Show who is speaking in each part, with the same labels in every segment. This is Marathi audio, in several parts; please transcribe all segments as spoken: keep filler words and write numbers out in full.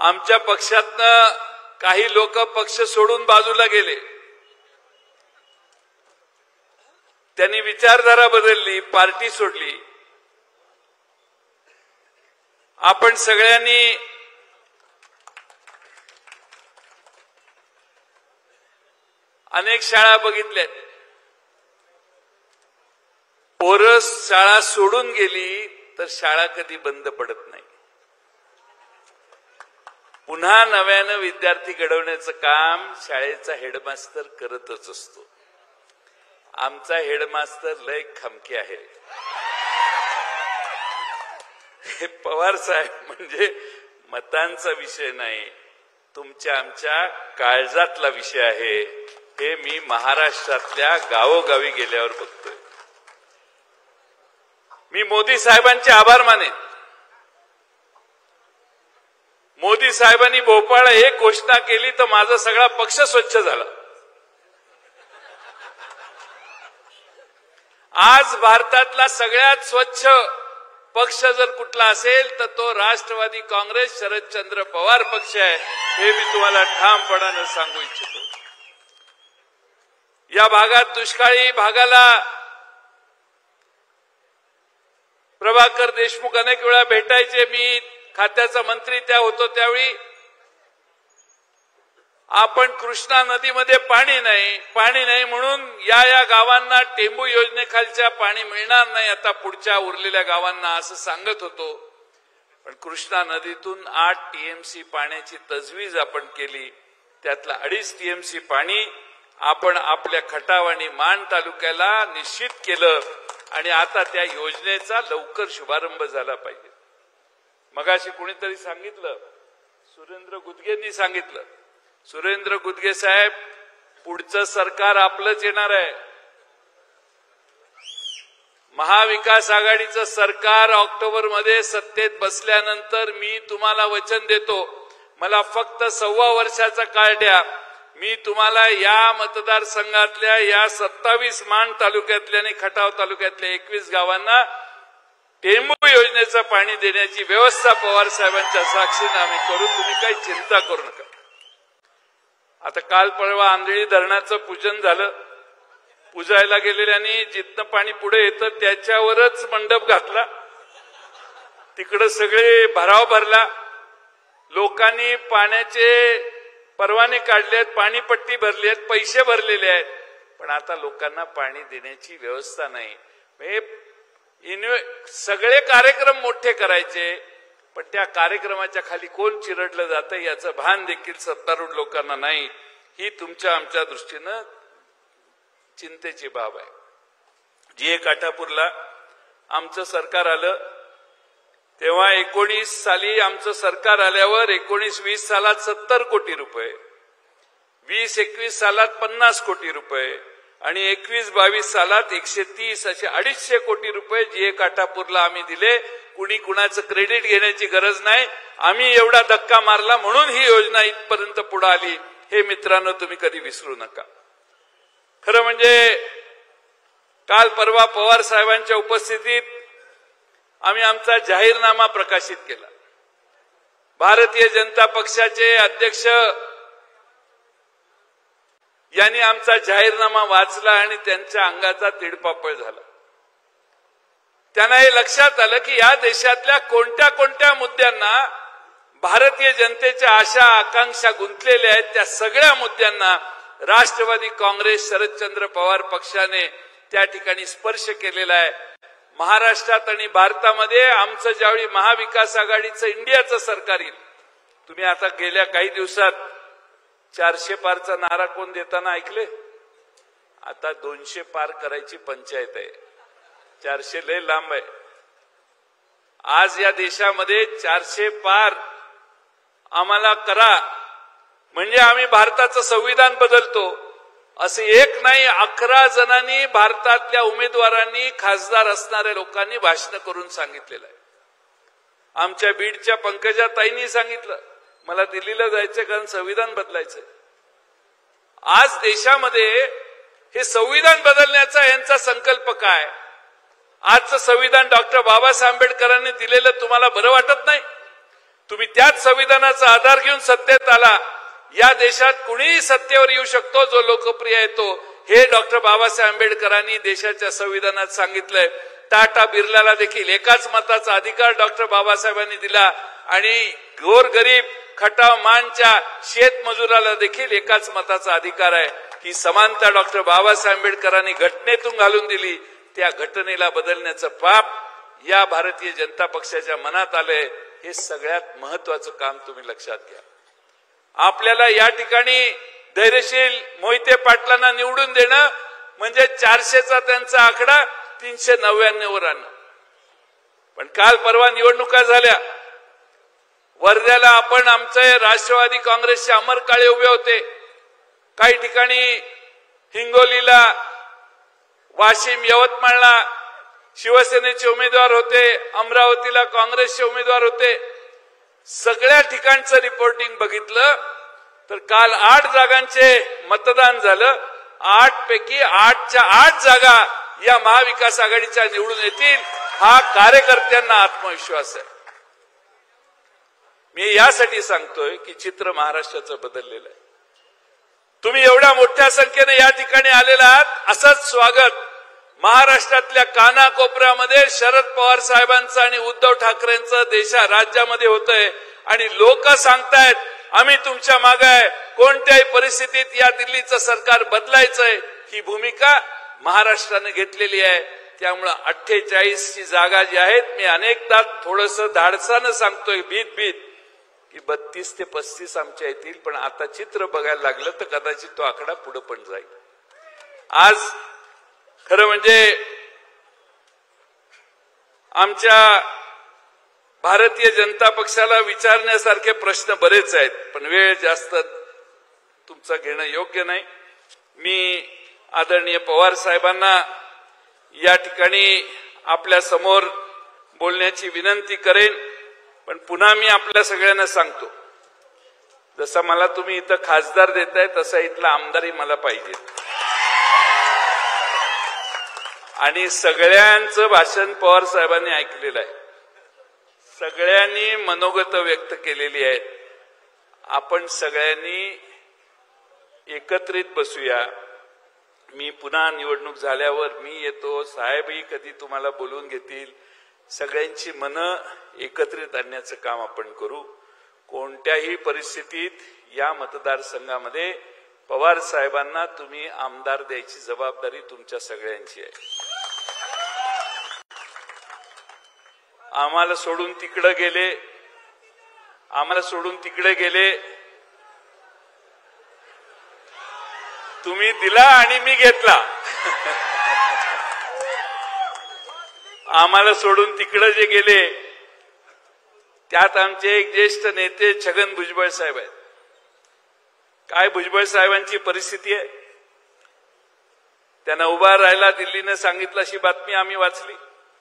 Speaker 1: आमच्या पक्षातनं काही लोक पक्ष सोडून बाजूला गेले, त्यांनी विचारधारा बदलली, पार्टी सोडली। आपण सगळ्यांनी अनेक शाळा बघितल्यात, पोरं शाळा सोडून गेली तर शाळा कधी बंद पडत नाही। पुन्हा नव्यानं विद्यार्थी घडवण्याचं काम शाळेचा हेडमास्तर करतच असतो। आमचा हेडमास्तर लय खमके आहे। हे पवार साहेब म्हणजे मतांचा विषय नाही, तुमच्या आमच्या काळजातला विषय आहे। हे मी महाराष्ट्रातल्या गावोगावी गेल्यावर बघतोय। मी मोदी साहेबांचे आभार मानेन। मोदी साहेबांनी भोपाळला एक घोषणा केली तर माझा सगळा पक्ष स्वच्छ झाला। आज भारतातला सगळ्यात स्वच्छ पक्ष जर कुठला असेल तर तो राष्ट्रवादी काँग्रेस शरदचंद्र पवार पक्ष आहे, हे मी तुम्हाला ठामपणाने सांगू इच्छितो। या भागात दुष्काळी भागाला प्रभाकर देशमुख अनेक वेळा भेटायचे, मी खात्याचा मंत्री त्या होतो त्यावेळी। आपण कृष्णा नदीमध्ये पाणी नाही पाणी नाही म्हणून या या गावांना टेंबू योजनेखालच्या पाणी मिळणार नाही आता पुढच्या उरलेल्या गावांना असं सांगत होतो। पण कृष्णा नदीतून आठ टीएमसी पाण्याची तजवीज आपण केली, त्यातलं अडीच टीएमसी पाणी आपण आपल्या खटाव आणि मान तालुक्याला निश्चित केलं आणि आता त्या योजनेचा लवकर शुभारंभ झाला पाहिजे। मगाशी कुणीतरी सांगितलं, सुरेंद्र गुदगेंनी सांगितलं, सुरेंद्र गुदगे साहेब पुढचं सरकार आपलंच येणार आहे। महाविकास आघाडीचं सरकार ऑक्टोबर मध्ये सत्तेत बसल्यानंतर मी तुम्हाला वचन देतो, मला फक्त सव्वा वर्षाचा काळ द्या, मी तुम्हाला या मतदारसंघातल्या या सत्तावीस मान तालुक्यातल्या आणि खटाव तालुक्यातल्या एकवीस गावांना टेंबू योजनेचं पाणी देण्याची व्यवस्था पवार साहेबांच्या साक्षीने आम्ही करू, तुम्ही काही चिंता करू नका। आता काल परवा आंधळी धरणाचं पूजन झालं, पूजायला गेलेल्यांनी जिथनं पाणी पुढे येतं त्याच्यावरच मंडप घातला, तिकडे सगळे भराव भरला, लोकांनी पाण्याचे परवाने काढलेत, पाणीपट्टी भरली आहेत, पैसे भरलेले आहेत, पण आता लोकांना पाणी देण्याची व्यवस्था नाही। सगळे कार्यक्रम मोठे करायचे, पण त्या कार्यक्रमाच्या खाली कोण चिरडलं जातं याचं भान देखील सत्तारूढ लोकांना नाही। ही तुमच्या आमच्या दृष्टीनं चिंतेची बाब आहे। जी ए काठापूरला आमचं सरकार आलं तेव्हा एकोणीस साली आमचं सरकार आल्यावर एकोणीस वीस सालात सत्तर कोटी रुपये, वीस एकवीस सालात पन्नास कोटी रुपये आणि एकवीस बावीस सालात एकशे तीस असे अडीचशे कोटी रुपये जी ए काठापूरला आम्ही दिले। कुणी कुणाचं क्रेडिट घेण्याची गरज नाही, आम्ही एवढा धक्का मारला म्हणून ही योजना इथपर्यंत पुढे आली, हे मित्रांनो तुम्ही कधी विसरू नका। खरं म्हणजे काल परवा पवार साहेबांच्या उपस्थितीत आम्ही आमचा जाहीरनामा प्रकाशित केला। भारतीय जनता पक्षाचे अध्यक्ष यांनी आमचा जाहीरनामा वाचला आणि त्यांच्या अंगाचा तिडपापळ झाला। त्यांना हे लक्षात आलं की या देशातल्या कोणत्या कोणत्या मुद्द्यांना भारतीय जनतेच्या आशा आकांक्षा गुंतलेल्या आहेत, त्या सगळ्या मुद्द्यांना राष्ट्रवादी काँग्रेस शरदचंद्र पवार पक्षाने त्या ठिकाणी स्पर्श केलेला आहे। महाराष्ट्रात आणि भारतामध्ये आमचं ज्यावेळी महाविकास आघाडीचं इंडियाचं सरकार येईल, तुम्ही आता गेल्या काही दिवसात चारशे पारचा नारा कोण देताना ऐकले? आता दोनशे पार करायची पंचायत आहे, चारशे लय लांब आहे। आज या देशामध्ये चारशे पार आम्हाला करा म्हणजे आम्ही भारताचं संविधान बदलतो असे एक नाही, अकरा जणांनी भारतातल्या उमेदवारांनी खासदार असणाऱ्या लोकांनी भाषण करून सांगितलेलं आहे। आमच्या बीडच्या पंकजा ताईंनी सांगितलं मला दिल्लीला जायचं कारण संविधान बदलायचंय। आज देशामध्ये हे संविधान बदलण्याचा यांचा संकल्प काय? आजचं संविधान डॉक्टर बाबासाहेब आंबेडकरांनी दिलेलं तुम्हाला बरं वाटत नाही? तुम्ही त्याच संविधानाचा आधार घेऊन सत्तेत आला. या देशात कुणीही सत्तेवर येऊ शकतो जो लोकप्रिय आहे तो, हे डॉक्टर बाबासाहेब आंबेडकरांनी देशाच्या संविधानात सांगितलंय. टाटा बिर्लाला देखील एकाच मताचा अधिकार डॉक्टर बाबासाहेबांनी दिला आणि गोरगरीब खटाव मानच्या शेतमजुराला देखील एकाच मताचा अधिकार आहे. ही समानता डॉक्टर बाबासाहेब आंबेडकरांनी घटनेतून घालून दिली. त्या घटनेला बदलण्याचं पाप या भारतीय जनता पक्षाच्या मनात आलंय. हे सगळ्यात महत्वाचं काम तुम्ही लक्षात घ्या. आपल्याला या ठिकाणी धैर्यशील मोहिते पाटलांना निवडून देणं म्हणजे चारशेचा त्यांचा आकडा तीनशे नव्याण्णव वर आणणं. पण काल परवा निवडणुका झाल्या. वर्ध्याला आपण आमचे राष्ट्रवादी काँग्रेसचे अमर काळे उभे होते. काही ठिकाणी हिंगोलीला, वाशिम, यवतमाळला शिवसेनेचे उमेदवार होते. अमरावतीला काँग्रेसचे उमेदवार होते. सगळ्या ठिकाणचं रिपोर्टिंग बघितलं तर काल आठ जागांचे मतदान झालं. आठ पैकी आठच्या आठ जागा या महाविकास आघाडीच्या निवडून येतील. हा कार्यकर्त्यांना आत्मविश्वास आहे. मी यासाठी सांगतोय की चित्र महाराष्ट्राचं बदललेलं आहे. तुम्ही एवढ्या मोठ्या संख्येने या ठिकाणी आलेला आहात. असंच स्वागत महाराष्ट्रातल्या कानाकोपऱ्यामध्ये शरद पवार साहेबांचं आणि उद्धव ठाकरेंचं देशा राज्यामध्ये होतंय आणि लोक सांगतायत आम्ही तुमच्या मागे आहे. कोणत्याही परिस्थितीत या दिल्लीचं सरकार बदलायचंय ही भूमिका महाराष्ट्राने घेतलेली आहे. त्यामुळे अठ्ठेचाळीस ची जागा जी आहेत, मी अनेकदा थोडंसं धाडसानं सांगतोय भीत भीत की बत्तीस ते पस्तीस आमच्या येतील. पण आता चित्र बघायला लागलं तर कदाचित तो आकडा पुढे पण जाईल. आज खरं म्हणजे आमच्या भारतीय जनता पक्षाला विचारण्यासारखे प्रश्न बरेच आहेत, पण वेळ जास्त तुमचा घेणं योग्य नाही. मी आदरणीय पवार साहेबांना या ठिकाणी आपल्या समोर बोलण्याची विनंती करेन. पण पुन्हा मी आपल्या सगळ्यांना सांगतो, जसा मला तुम्ही इथं खासदार देताय तसा इथला आमदारही मला पाहिजे. आणि सगळ्यांचं भाषण पवार साहेबांनी ऐकलेलं आहे. सगळ्यांनी मनोगत व्यक्त केलेली आहेत. आपण सगळ्यांनी एकत्रित बसूया. मी पुन्हा निवडणूक झाल्यावर मी येतो, साहेबही कधी तुम्हाला बोलवून घेतील. सगळ्यांची मनं एकत्रित आणण्याचं काम आपण करू. कोणत्याही परिस्थितीत या मतदारसंघामध्ये पवार साहेबांना तुम्ही आमदार द्यायची जबाबदारी तुमच्या सगळ्यांची आहे. आम्हाला सोडून तिकडे गेले आम्हाला सोडून तिकडे गेले तुम्ही दिला आणि मी घेतला. आम्हाला सोडून तिकडे जे गेले त्यात आमचे एक ज्येष्ठ नेते छगन भुजबळ साहेब आहेत. काय भुजबळ साहेबांची परिस्थिती आहे? त्यांना उभा राहायला दिल्लीने सांगितलं अशी बातमी आम्ही वाचली.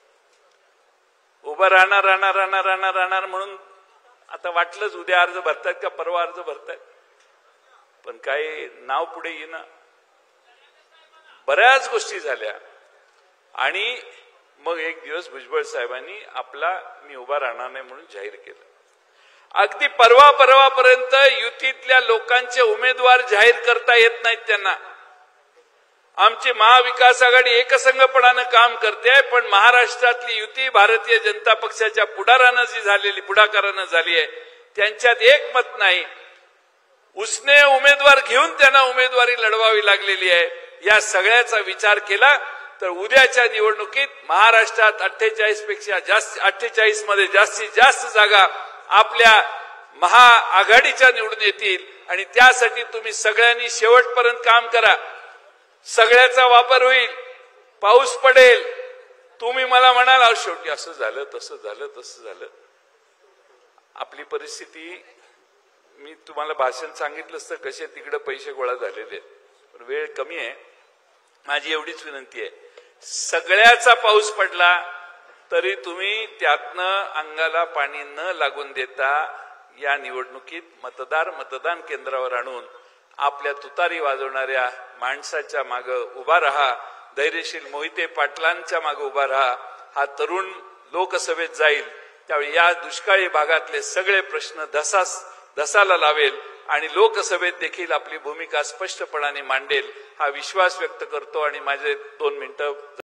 Speaker 1: उभा राहणार राहणार राहणार राहणार राहणार म्हणून आता वाटलंच उद्या अर्ज भरतायत का परवा अर्ज भरतायत, पण काही नाव पुढे येईना. बऱ्याच गोष्टी झाल्या आणि मग एक दिवस भुजबळ साहेबांनी आपला मी उभा राहणार नाही म्हणून जाहीर केलं. अगदी परवा परवापर्यंत युतीतल्या लोकांचे उमेदवार जाहीर करता येत नाहीत त्यांना. आमची महाविकास आघाडी एकसंघपणानं काम करते, पण महाराष्ट्रातली युती भारतीय जनता पक्षाच्या पुढारानं जी झालेली पुढाकारानं झाली आहे त्यांच्यात एक मत नाही. उसने उमेदवार घेऊन त्यांना उमेदवारी लढवावी लागलेली आहे. या सगळ्याचा विचार केला तर उद्याच्या निवडणुकीत महाराष्ट्रात अठ्ठेचाळीस पेक्षा जास्त अठ्ठेचाळीस मध्ये जास्तीत जास्त जागा आपल्या महाआघाडीच्या निवडून येतील. आणि त्यासाठी तुम्ही सगळ्यांनी शेवटपर्यंत काम करा. सगळ्याचा वापर होईल, पाऊस पडेल. तुम्ही मला म्हणाल अहो शेवटी असं झालं तसं झालं तसं झालं. आपली परिस्थिती मी तुम्हाला भाषण सांगितलंच तर कसे तिकडे पैसे गोळा झालेले आहेत, पण वेळ कमी आहे. माझी एवढीच विनंती आहे, सगळ्याचा पाऊस पडला तरी तुम्ही त्यातनं अंगाला पाणी न लागून देता या निवडणुकीत मतदार मतदान केंद्रावर आणून आपल्या तुतारी वाजवणाऱ्या माणसाच्या मागे उभा राहा. धैर्यशील मोहिते पाटलांच्या मागे उभा राहा. हा तरुण लोकसभेत जाईल त्यावेळी या दुष्काळी भागातले सगळे प्रश्न धसास धसाला लावेल आणि लोकसभेत देखील आपली भूमिका स्पष्टपणाने मांडेल हा विश्वास व्यक्त करतो आणि माझे दोन मिनिटं